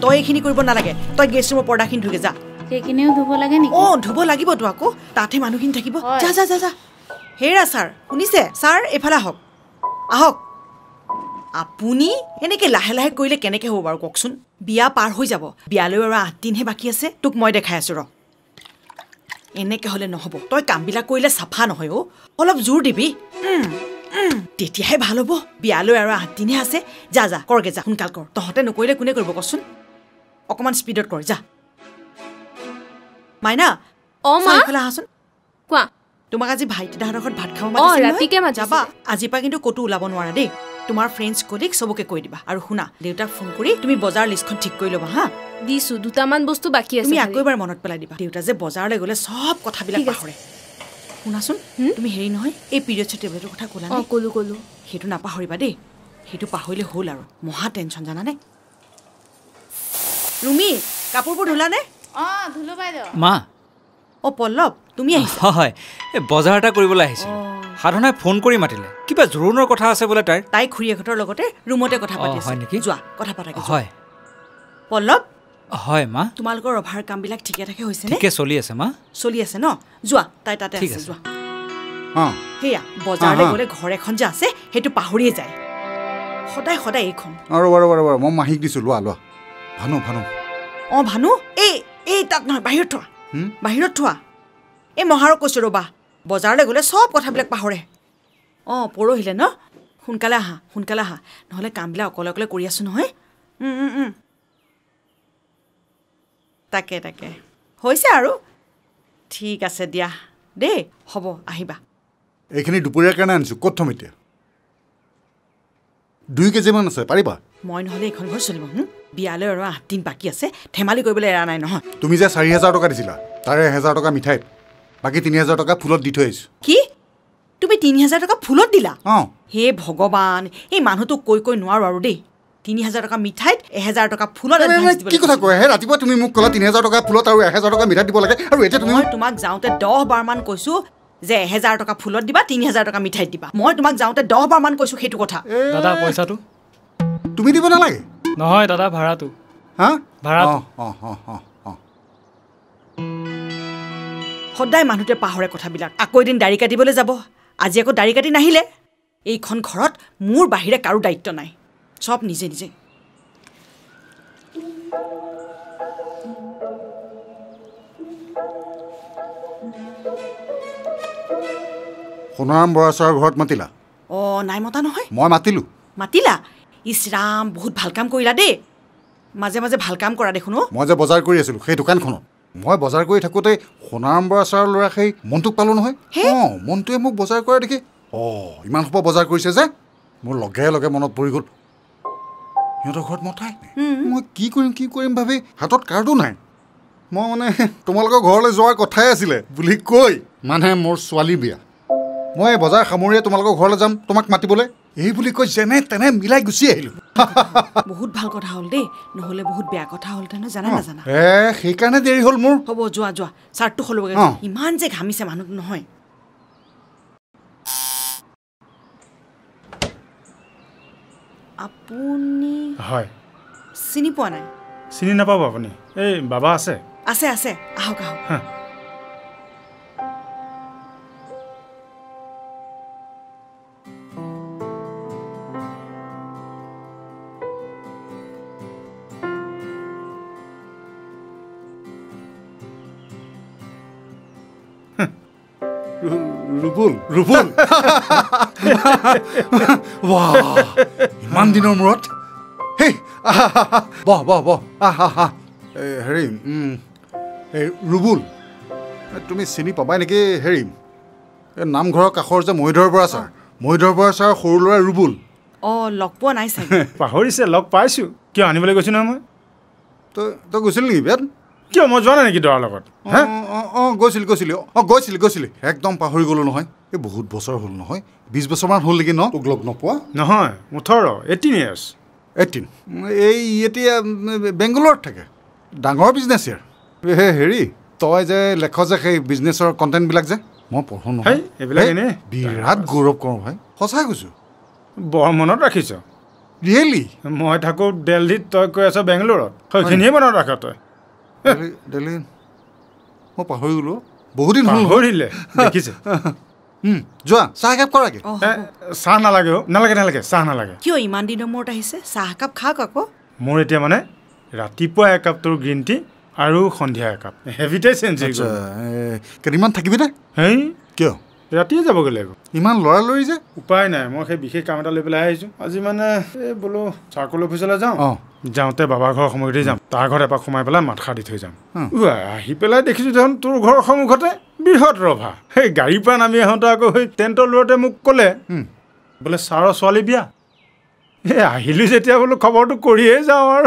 তই এইখিনি কৰিব নালাগে তই গেষ্ট ৰুমৰ পৰ্দাখিনি ধুগে যা সেইখিনিও ধুব লাগে নেকি ধুব লাগিব তো আকৌ তাতে মানুহখিনি থাকিব যা যা যা যা হেৰা ছাৰ শুনিছে ছাৰ এইফালে আহক আহক আপুনি এনেকৈ লাহে লাহে কৰিলে কেনেকৈ হ'ব বাৰু কওকচোন বিয়া পাৰ হৈ যাব বিয়ালৈ আৰু 8 দিনহে বাকী আছে তোক মই দেখাই আছোঁ ৰ এনেকৈ হ'লে নহ'ব তই কামবিলাক কৰিলে চাফা নহয় অলপ জোৰ দিবি তেতিয়াহে ভাল হ'ব বিয়ালৈ আৰু 8 দিনহে আছে যা যা কৰগে যা সোনকাল কৰ তহঁতে নকৰিলে কোনে কৰিব কচোন অকণমান স্পীডত কৰ যা মাইনা এইফালে আহাচোন কোৱা তোমাক আজি ভাইটিদাহঁতৰ ঘৰত ভাত খাব মাতিছে যাবা আজিৰ পৰা কিন্তু ক'তো ওলাব নোৱাৰা দেই তোমাৰ ফ্ৰেণ্ডছ কলিগ চবকে কৈ দিবা আৰু শুনা দেউতাক ফোন কৰি তুমি বজাৰ লিষ্টখন ঠিক কৰি ল'বা হা দিছো দুটামান বস্তু বাকী আছে তুমি আকৌ এবাৰ মনত পেলাই দিবা দেউতা যে বজাৰলৈ গ'লে চব কথাবিলাক পাহৰে শুনাচোন তুমি হেৰি নহয় এই পিৰিয়ডছৰ টেবলেটৰ কথা ক'লা নে ক'লো সেইটো নাপাহৰিবা দেই সেইটো পাহৰিলে হ'ল আৰু মহা টেনশ্যন জানানে ৰুমি কাপোৰবোৰ ধুলানে ধুলো বাইদেউ মা পল্লৱ তুমি আহিছা হয় এই বজাৰ এটা কৰিবলৈ আহিছিলোঁ সাধনাই ফোন কৰি মাতিলে কিবা জৰুৰৰ কথা আছে বোলে তাই খুৰীয়েকহঁতৰ লগতে ৰুমতে কথা পাতি আছে নেকি যোৱা কথা পাতাকে হয় পল্লৱ হয় মা তোমালোকৰ ৰভাৰ কামবিলাক ঠিকে থাকে হৈছে নে ঠিকে চলি আছে মা চলি আছে ন যোৱা তাই তাতে আছে যোৱা সেয়া বজাৰলৈ গ'লে ঘৰ এখন যে আছে সেইটো পাহৰিয়ে যায় সদায় সদায় এইখন মই মাহীক দিছোঁ লোৱা লোৱা ভানু ভানু এই তাত নহয় বাহিৰত থোৱা এই মহাৰক কৈছোঁ ৰ'বা বজাৰলৈ গ'লে চব কথাবিলাক পাহৰে পৰহিলে ন সোনকালে আহা নহ'লে কামবিলাক অকলে অকলে কৰি আছোঁ নহয় তাকে হৈছে আৰু ঠিক আছে দিয়া দেই হ'ব আহিবা এইখিনি দুপৰীয়াৰ কাৰণে আনিছোঁ ক'ত থ'ম এতিয়া 2 কেজিমান আছে পাৰিবা মই নহ'লে এইখন ঘৰ চলিব বিয়ালৈ আৰু 8 দিন বাকী আছে ধেমালি কৰিবলৈ এৰা নাই নহয় তুমি যে 4,000 টকা দিছিলা তাৰে 1,000 টকা মিঠাইত বাকী 3,000 টকা ফুলত দি থৈ আহিছোঁ কি তুমি 3,000 টকা ফুলত দিলা হে ভগৱান এই মানুহটোক কৈ নোৱাৰো আৰু দেই 3,000 টকা মিঠাইত 1,000 টকা ফুলত কি কথা কয় হে ৰাতিপুৱা তুমি মোক ক'লা 3,000 টকা ফুলত আৰু 1,000 টকা মিঠাইত দিব লাগে আৰু এতিয়া মই তোমাক যাওঁতে 10 বাৰমান কৈছোঁ যে 1,000 টকা ফুলত দিবা 3,000 টকা মিঠাইত দিবা মই তোমাক যাওঁতে 10 বাৰমান কৈছোঁ সেইটো কথা দাদা পইচাটো তুমি দিব নালাগে নহয় দাদা ভাড়াটো সদায় মানুহটোৱে পাহৰে কথাবিলাক আকৌ এদিন দাড়ি কাটিবলৈ যাব আজি আকৌ দাড়ি কাটি নাহিলে এইখন ঘৰত মোৰ বাহিৰে কাৰো দায়িত্ব নাই সব নিজে সোণাৰাম বৰা ছাৰৰ ঘৰত মাতিলা নাই মতা নহয় মই মাতিলা ইছৰাম বহুত ভাল কাম কৰিলা দেই মাজে মাজে ভাল কাম কৰা দেখোন মই যে বজাৰ কৰি আছিলোঁ সেই দোকানখনত মই বজাৰ কৰি থাকোঁতে সোণাৰাম বৰা ছাৰৰ ল'ৰা সেই মনটোক পালোঁ নহয় মনটোৱে মোক বজাৰ কৰা দেখি ইমান সোপা বজাৰ কৰিছে যে মোৰ লগে লগে মনত পৰি গ'ল সিহঁতৰ ঘৰত মতাই মই কি কৰিম ভাবি হাতত কাৰ্ডো নাই মই মানে তোমালোকৰ ঘৰলৈ যোৱাৰ কথাই আছিলে বুলি কৈ মানে মোৰ ছোৱালী বিয়া মই বজাৰ সামৰিয়ে তোমালোকৰ ঘৰলৈ যাম তোমাক মাতিবলৈ এই বুলি কৈ যেনে তেনে মিলাই গুচি আহিলোঁ বহুত ভাল কথা হ'ল দেই নহ'লে বহুত বেয়া কথা হ'ল তেনে জানা সেইকাৰণে দেৰি হ'ল মোৰ হ'ব যোৱা চাৰ্টটো সলোগে ইমান যে ঘামিছে মানুহটো নহয় আপুনি হয় চিনি পোৱা নাই চিনি নাপাব আপুনি এই বাবা আছে আহক ৰুবুল ইমান দিনৰ মূৰত হেই বহ হেৰি ৰুবুল তুমি চিনি পাবাই নেকি হেৰি এই নামঘৰৰ কাষৰ যে মহিধৰ বৰা ছাৰ সৰু ল'ৰা ৰুবুল লগ পোৱা নাই চাগে পাহৰিছে লগ পাইছোঁ কিয় আনিবলৈ গৈছোঁ নহয় মই তই গৈছিল নেকি বিয়াত কিয় মই যোৱা নাই নেকি দৰাৰ লগত গৈছিলি একদম পাহৰি গ'লো নহয় এই বহুত বছৰ হ'ল নহয় 20 বছৰমান হ'ল নেকি তোক লগ নোপোৱা নহয় 18 years 18 এই এতিয়া বেংগলোৰত থাকে ডাঙৰ বিজনেছ ইয়াৰ হেৰি তই যে লেখ যে সেই বিজনেছৰ কণ্টেণ্টবিলাক যে মই পঢ়োঁ নহয় এইবিলাক এনেই বিৰাট গৌৰৱ কৰোঁ ভাই সঁচাই কৈছোঁ বৰ মনত ৰাখিছ ৰিয়েলি মই থাকোঁ দিল্লীত, তই কৈ আছ বেংগলোৰত। সেইখিনিয়ে মনত ৰাখ তই। দিল্লী মই পাহৰি গ'লো বহুত দিন হ'ল পাহৰিলে দেখিছে। যোৱা চাহ একাপ কৰাগে চাহ নালাগে অ' নালাগে নালাগে চাহ নালাগে। কিয় ইমান দিনৰ মূৰত আহিছে? চাহ একাপ খাওক আকৌ। মোৰ এতিয়া মানে ৰাতিপুৱা একাপ তোৰ গ্ৰীণ টি আৰু সন্ধিয়া একাপ হেভিতে চেঞ্জ হৈ গ'ল। কেইদিনমান থাকিবিনে? হেই কিয় ৰাতিয়ে যাবগৈ লাগিব। ইমান লৰালৰি যে? উপায় নাই, মই সেই বিশেষ কাম এটা লৈ পেলাই আহিছোঁ। আজি মানে এই বোলো চাৰ্কল অফিচলৈ যাওঁ। যাওঁতে বাবাৰ ঘৰৰ সময়তে যাম, তাৰ ঘৰত এপাক সোমাই পেলাই মাত খাৰ দি থৈ যাম। আহি পেলাই দেখিছোঁ দেখোন তোৰ ঘৰৰ সন্মুখতে বৃহৎ ৰভা। সেই গাড়ীৰ পৰা নামি আহোঁতে আকৌ সেই টেণ্টৰ ল'ৰাটোৱে মোক ক'লে বোলে ছাৰৰ ছোৱালী বিয়া। এই আহিলোঁ যেতিয়া বোলো খবৰটো কৰিয়ে যাওঁ আৰু।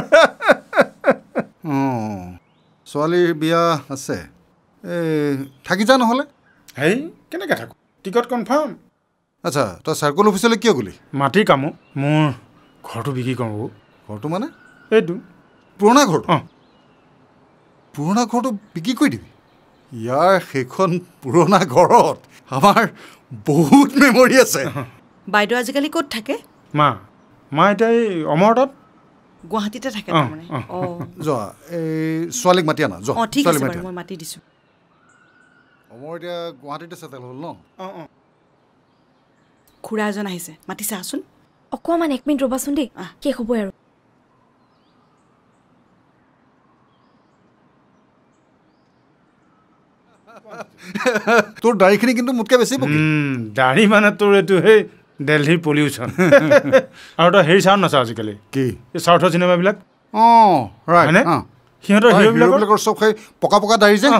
ছোৱালীৰ বিয়া আছে, এই থাকি যা নহ'লে। হেই কেনেকৈ থাকোঁ, টিকট কনফাৰ্ম। আচ্ছা তই চাৰ্কল অফিচলৈ কিয় গ'লি? মাটিৰ কামো মোৰ ঘৰটো বিক্ৰী কৰোঁ। ঘৰটো মানে? এইটো পুৰণা ঘৰটো? অঁ পুৰণা ঘৰটো বিক্ৰী কৰি দিবি? ইয়াৰ সেইখন পুৰণা ঘৰত আমাৰ বহুত মেমৰি আছে। বাইদেউ আজিকালি ক'ত থাকে? মা এতিয়া এই অমৰতাত গুৱাহাটীতে থাকে তাৰমানে। যোৱা এই ছোৱালীক মাতি আনা যোৱা। ঠিক আছে বাৰু, মই মাতি দিছোঁ। অমৰ এতিয়া গুৱাহাটীতে চেটেল হ'ল ন? খুৰা এজন আহিছে, মাতি চাচোন। অকণমান 1 মিনিট ৰ'বাচোন দেই, শেষ হ'বই আৰু। তোৰ দাড়িখিনি কিন্তু মোতকৈ বেছি পকি। দাড়ি মানে তোৰ এইটো সেই দিল্লীৰ পলিউশ্যন। আৰু তই হেৰি চাওঁ নাচাওঁ আজিকালি? কি এই চাউথৰ চিনেমাবিলাক? ৰাইট, সিহঁতৰ হিৰোবিলাকৰ চব সেই পকা পকা দাড়ি যে।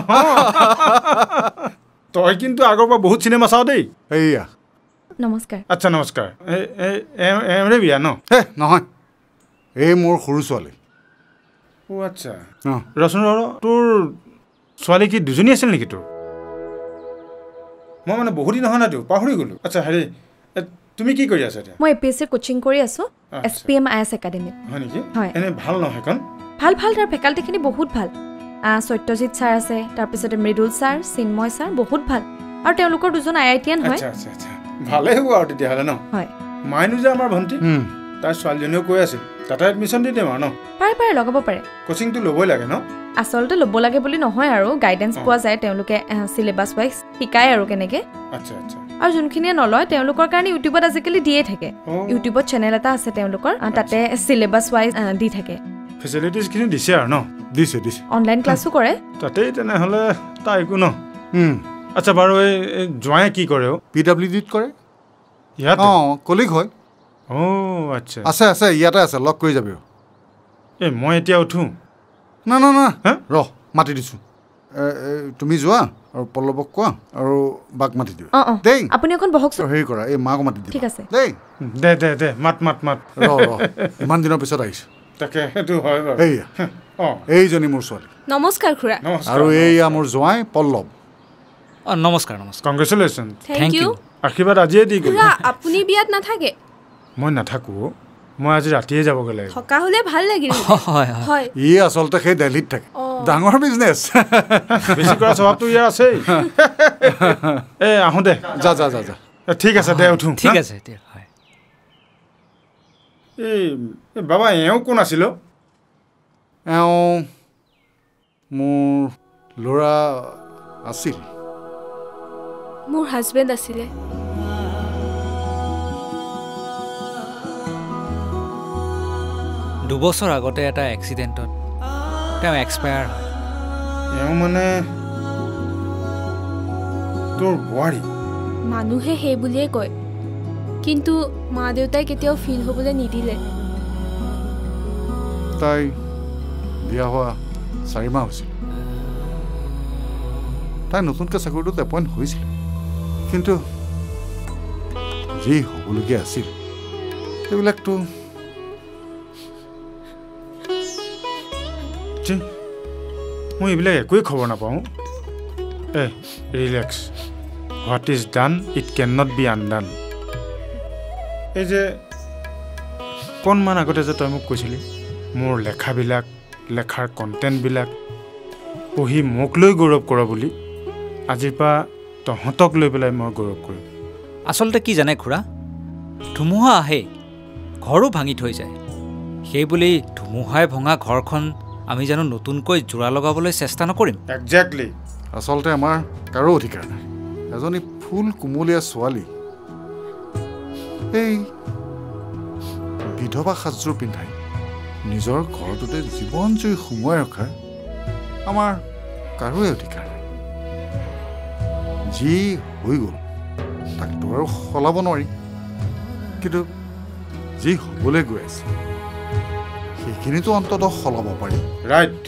তই কিন্তু আগৰ পৰা বহুত চিনেমা চাওঁ দেই। এইয়া নমস্কাৰ। আচ্ছা নমস্কাৰ। এওঁৰে বিয়া ন? হে নহয়, এই মোৰ সৰু ছোৱালী। অ' আচ্ছা ৰচোন ৰ, তোৰ ছোৱালী কি দুজনী আছিল নেকি তোৰ? মই মানে বহুত দিন অহা নাইতো, পাহৰি গ'লোঁ। আচ্ছা হেৰি তুমি কি কৰি আছা এতিয়া? মই APSC কোচিং কৰি আছোঁ SPM IS একাডেমীত। হয় নেকি? হয়। এনে ভাল নহয় সেইখন? ভাল তাৰ ফেকাল্টিখিনি বহুত ভাল। সত্যজিৎ ছাৰ আছে, তাৰপিছতে মৃদুল ছাৰ, চিন্ময় ছাৰ, বহুত ভাল। আৰু তেওঁলোকৰ দুজন IITian হয়। আচ্ছা আচ্ছা আচ্ছা, ভালেই হ'ব আৰু তেতিয়াহ'লে ন? হয়। মাইনু যে আমাৰ ভণ্টি, তাইৰ ছোৱালীজনীও কৈ আছিল তাতে এডমিশ্যন দি দিম আৰু ন? পাৰে লগাব পাৰে। কোচিংটো ল'বই লাগে ন? আচলতে ল'ব লাগে বুলি নহয় আৰু, গাইডেঞ্চ পোৱা যায়, তেওঁলোকে চিলেবাছ ৱাইজ শিকায় আৰু কেনেকৈ। আচ্ছা আচ্ছা। আৰু যোনখিনিয়ে নলয় তেওঁলোকৰ কাৰণে ইউটিউবত আজিকালি দিয়ে থাকে। ইউটিউবত চেনেল এটা আছে তেওঁলোকৰ, তাতে চিলেবাছ ৱাইজ দি থাকে। ফেচিলিটিজখিনি দিছে আৰু ন? দিছে। অনলাইন ক্লাছো কৰে তাতেই। তেনেহ'লে তাইকো ন? আচ্ছা বাৰু এই জোঁৱায়ে কি কৰে? PWDত কৰে ইয়াত? কলিগ হয়। আচ্ছা আছে ইয়াতে আছে, লগ কৰি যাবি। এই মই এতিয়া উঠোঁ? না ৰহ, মাতি দিছোঁ। তুমি যোৱা আৰু পল্লৱক কোৱা আৰু বাক মাতি দিবা দেই। আপুনি এখন বহকচোন। হেৰি কৰা, এই মাকো মাতি দিবা। ঠিক আছে দেই। দে মাত ৰ ইমান দিনৰ পিছত আহিছোঁ। তাকে সেইটো হয় বাৰু। এইয়া এইজনী মোৰ ছোৱালী। নমস্কাৰ খুৰা। আৰু এইয়া মোৰ জোঁৱাই পল্লৱ। নমস্কাৰ। কংগ্ৰেচুলেশ্যন। Thank you. আশীৰ্বাদ আজিয়ে দি গ'ল। আপুনি বিয়াত নাথাকে? মই নাথাকোঁ, মই আজি ৰাতিয়ে যাবগৈ লাগিব। থকা হ'লে ভাল লাগিল। হয়। ই আচলতে সেই দিল্লীত থাকে, ডাঙৰ বিজনেছ। বেছি কৰা স্বভাৱটো ইয়াৰ আছেই। এই আহোঁ দে। যা। ঠিক আছে দে, উঠোঁ। ঠিক আছে। এই বাবা এওঁ কোন আছিল? এওঁ মোৰ ল'ৰা আছিল। মোৰ হাজবেণ্ড আছিলে। দুবছৰ আগতে এটা এক্সিডেণ্টত তেওঁ এক্সপায়াৰ হয়। এওঁ মানে তোৰ বোৱাৰী? মানুহে সেই বুলিয়ে কয়, কিন্তু মা দেউতাই কেতিয়াও ফিল হ'বলৈ নিদিলে। তাই বিয়া হোৱা 4 মাহ হৈছিল। তাই নতুনকৈ চাকৰিটোত এপইণ্ট হৈছিল, কিন্তু যি হ'বলগীয়া আছিল সেইবিলাকতো মই এইবিলাক একোৱেই খবৰ নাপাওঁ। Relax, what is done it can not be undone. এই যে অকণমান আগতে যে তই মোক কৈছিলি মোৰ লেখাৰ কণ্টেণ্টবিলাক পঢ়ি মোক লৈ গৌৰৱ কৰ বুলি, আজিৰ পৰা তহঁতক লৈ পেলাই মই গৌৰৱ কৰিম। আচলতে কি জানে খুৰা, ধুমুহা আহে, ঘৰো ভাঙি থৈ যায় সেইবুলি ধুমুহাই ভঙা ঘৰখন আমি জানো নতুনকৈ জোৰা লগাবলৈ চেষ্টা নকৰিম একজেক্টলি আচলতে আমাৰ কাৰো অধিকাৰ নাই এজনী ফুল কোমলীয়া ছোৱালী এই বিধৱা সাজযোৰ পিন্ধাই নিজৰ ঘৰটোতে জীৱন জুই সুমুৱাই ৰখাৰ আমাৰ কাৰোৱে অধিকাৰ নাই যি হৈ গ'ল তাকতো আৰু সলাব নোৱাৰি কিন্তু যি হ'বলৈ গৈ আছে সেইখিনিতো অন্ততঃ সলাব পাৰি ৰাইট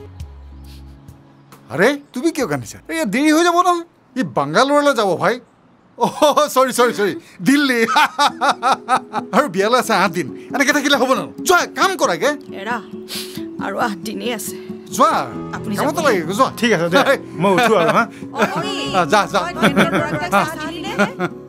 আৰে তুমি কিয় কান্দিছা এই দেৰি হৈ যাব নহয় ই বাংগালোৰলৈ যাব ভাই চৰি দিল্লী আৰু বিয়ালৈ আছে 8 দিন এনেকৈ থাকিলে হ'ব নহয় যোৱা কাম কৰাগে এৰা আৰু 8 দিনেই আছে যোৱা আপুনি কামতো লাগে যোৱা ঠিক আছে দে মই উঠো আৰু হা যা যা